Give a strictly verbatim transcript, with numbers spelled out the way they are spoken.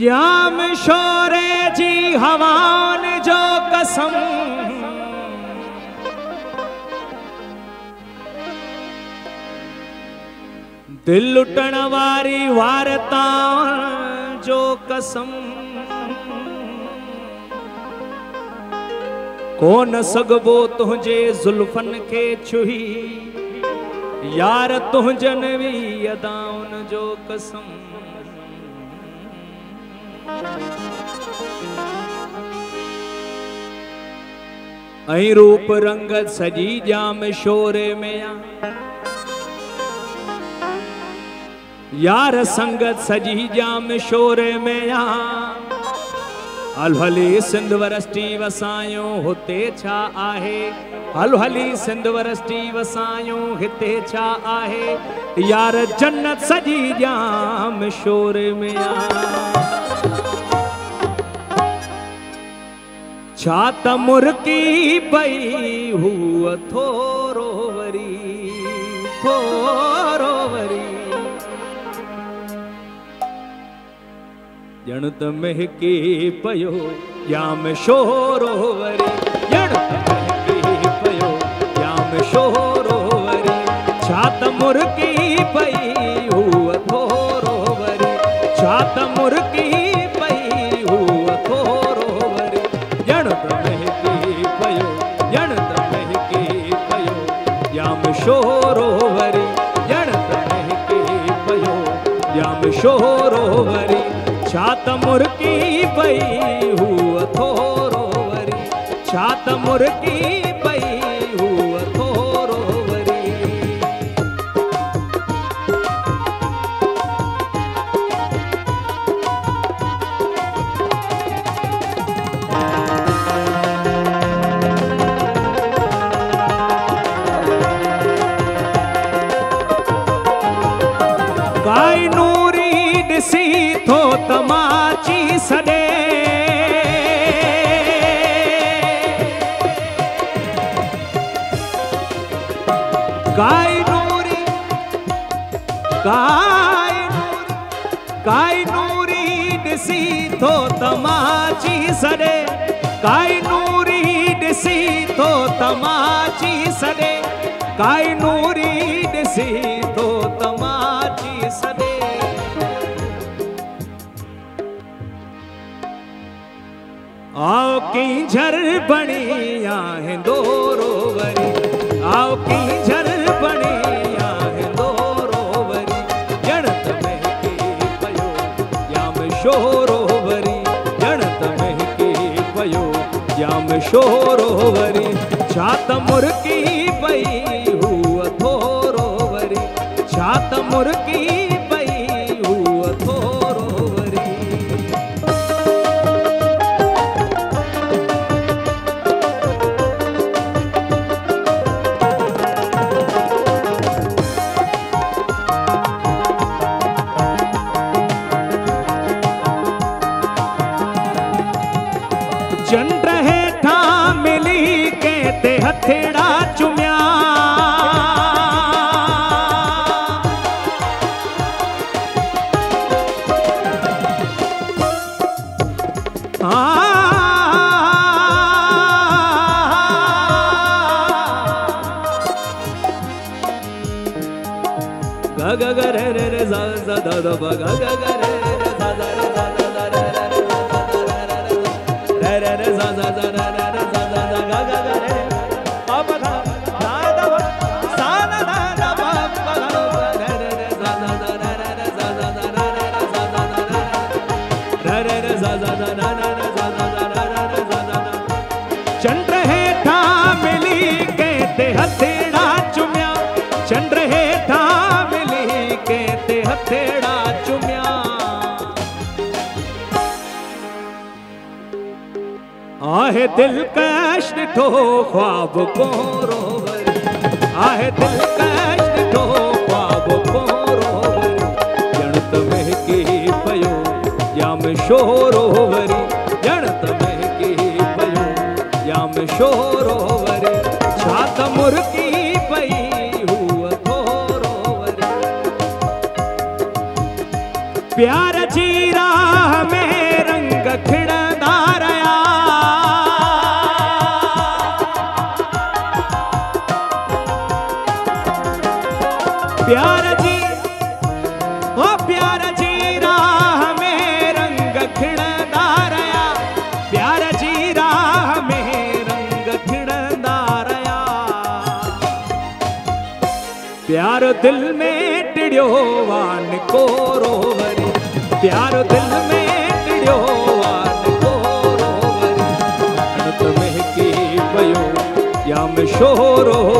जाम शोरे जी हवान जो कसम दिल लुटण वारी वारता जो कसम कोन सगबो तुझे जुल्फन के छुही यार तुझन वी अदाउन जो कसम ऐं रूप रंगत सजी जाम शोरे में आ यार संगत सजी जाम शोरे में आ हल हली सिंध वरष्टी वसायो हुते छा आहे हल हली सिंध वरष्टी वसायो हिते छा आहे यार जन्नत सजी जाम शोरे में आ छा त मुर्की पई हुआ थोरो वरी थोरो वरी जण त महकी पयो याम शोरो वरी जण त महकी पयो याम शोरो वरी छा त मुर्की पई हुआ थोरो वरी छा त मुर्की पई हुआ थोरो वरी जण त महकी पयो जण त महकी पयो याम शोरो वरी जण त महकी पयो याम शोरो वरी छा त मुर्की पई हुआ थोरो वरी छा त मुर्की पई हुआ थोरो वरी काई नूरी ॾिसी थो तमाची सॾे काई नूरी काई नूरी काई नूरी ॾिसी थो तमाची सॾे काई नूरी ॾिसी थो तमाची सॾे काई नूरी ॾिसी थो तमाची सॾे आओ की झर बणी आहे दोरो वरी आओ की झर बणी आहे दोरो वरी जण त महकी पयो याम शोरो वरी जण त महकी पयो याम शोरो वरी छा त मुर्की पई हुआ थोरो वरी छा त मुर्की पई हुआ थोरो वरी चंड हेठा मिली के ते हथेड़ा चुमिया ग ग ग रे रे रे za za da da ba ग ग ग रे रे za za रे za za za रे रे रे रे za za za रे रे रे za za za ग ग ग रे pa pa da da da ba sa na da da ba pa ga रे रे रे za za za रे रे रे za za za रे रे रे za za za रे रे रे za za za रे रे रे za za za रे रे रे za za za चंद्र हेठा मिली के ते हथेड़ा चुमिया चंद्र हेठा मिली के ते हथेड़ा चुमिया आहे दिलकश ॾिठो ख्वाब कोरो वरी आहे दिलकश ॾिठो ख्वाब कोरो वरी ॼण त महकी पयो याम शोरो वरी ॼण त महकी पयो याम शोरो वरी छा त मुर्की पई हुआ थोरो वरी प्यार जी राह में दिल में टिड़ियो वान को रोवरी, प्यारो दिल में टिड़ियो वान को रोवरी। अनत महकी पयो या में शोरो